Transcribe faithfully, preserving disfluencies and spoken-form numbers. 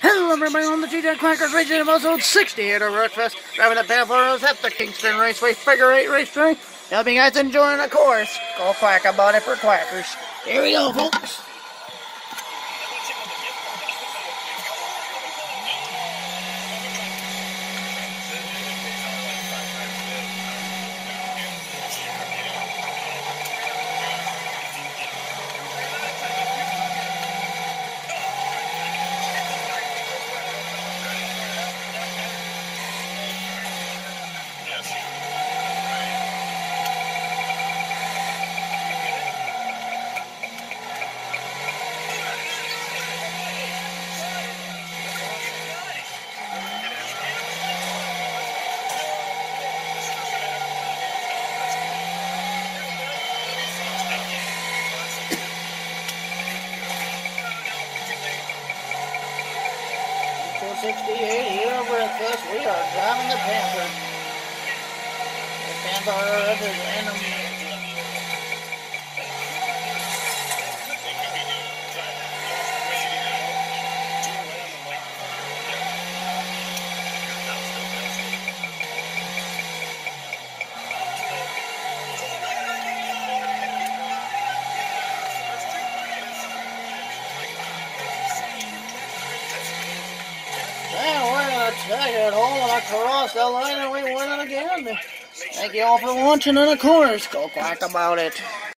Hello everybody on the Tjax-Quackers racing in episode sixty-eight of Wreckfest. Driving the Panthers at the Kingston Raceway Figure eight Racetrack. Hope you guys enjoying the course. Go quack about it for Quackers. Here we go, folks. sixty-eight here at Wreckfest, we are driving the Panther. The Panther is an enemy. Take it home and across the line and we win it again. Thank you all for watching and of course, go quack about it.